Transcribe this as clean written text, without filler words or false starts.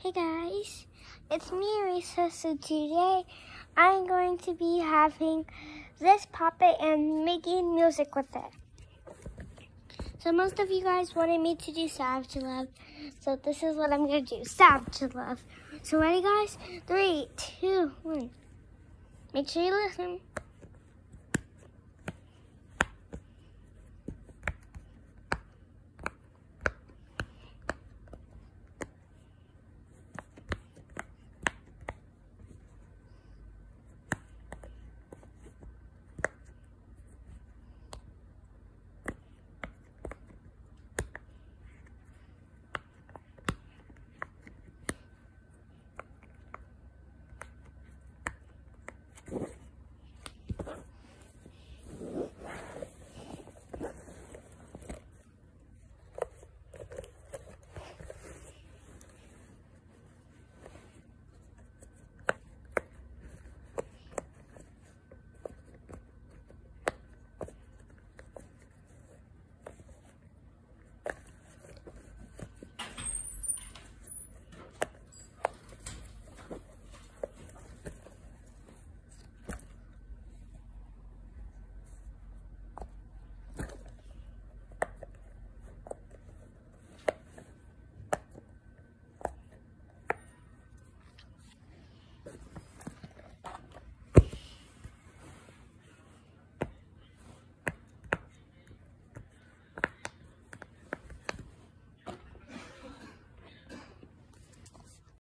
Hey guys, it's me, Risa. So today I'm going to be having this puppet and making music with it. So most of you guys wanted me to do Savage Love, so this is what I'm going to do, Savage Love. So ready guys? 3, 2, 1. Make sure you listen.